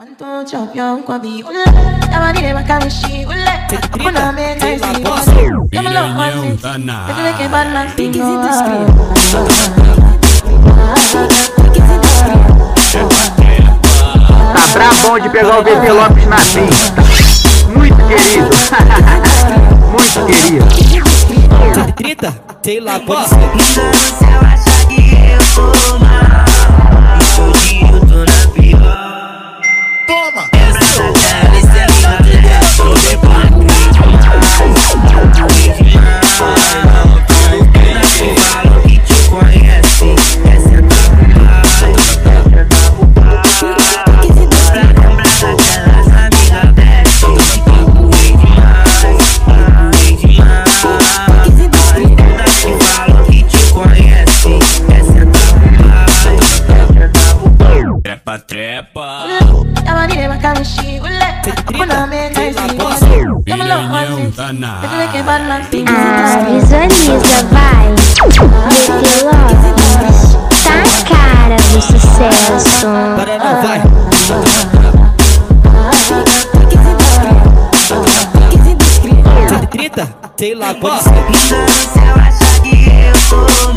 Tá brabão de pegar o VT Lopes na pista. Muito querido. Muito querido. 30, sei lá, pode ser. Você acha que eu sou mal? E hoje eu tô na pior. Toma! Essa cara, esse é linda, eu sou debaixo. Eu falo que te conhece, é sentar pro pai. Pra lembrar daquelas amigas bestas. Procurei demais, procurei demais. Eu falo que te conhece, é sentar pro pai. Trepa, trepa. Visualiza, vai. VT Lopes, tá a cara do sucesso. Para não, vai. 30, sei lá, pode ser. Você acha que eu sou